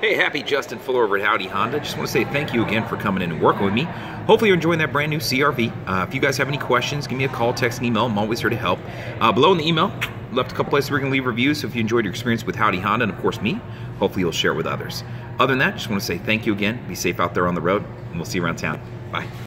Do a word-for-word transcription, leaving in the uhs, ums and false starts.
Hey, happy Justin Fuller over at Howdy Honda. Just want to say thank you again for coming in and working with me. Hopefully you're enjoying that brand new C R V. Uh, if you guys have any questions, give me a call, text, and email. I'm always here to help. Uh, below in the email, left a couple places where you can leave reviews. So if you enjoyed your experience with Howdy Honda, and of course me, hopefully you'll share it with others. Other than that, just want to say thank you again. Be safe out there on the road, and we'll see you around town. Bye.